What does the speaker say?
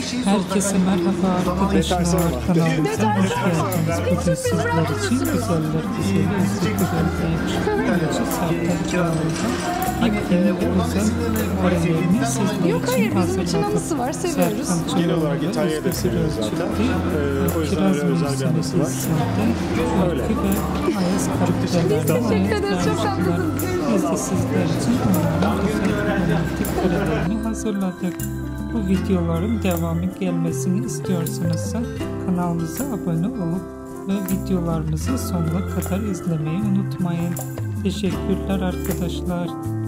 Herkese merhaba arkadaşlar, kanalımıza hoş geldiniz. Bugün sizler için güzeller güzeli, Serkan Cayoglu'nun özel karelerini sizler için hazırladım. Serkan Cayoglu'da İsviçre'de çıktı. Kiraz mevsiminde Ozge ve Ayaz karakterlerden biz de sizler için onların özel romantik karelerini hazırladık. Bu videoların devamı gelmesini istiyorsanız kanalımıza abone olup ve videolarımızı sonuna kadar izlemeyi unutmayın. Teşekkürler arkadaşlar.